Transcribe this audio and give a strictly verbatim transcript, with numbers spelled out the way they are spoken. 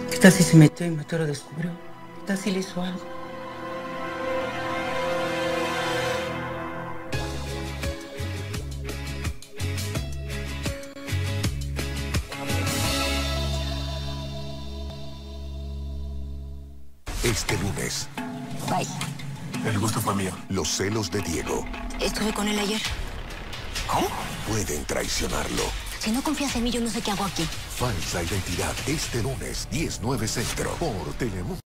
¿Qué tal si se metió y Mateo lo descubrió? ¿Qué tal si le hizo algo? Este lunes, Bye. El gusto fue mío. los celos de Diego Estuve con él ayer. ¿Cómo? pueden traicionarlo. Si no confías en mí, yo no sé qué hago aquí. Falsa identidad. Este lunes, diez nueve Centro, por Telemundo.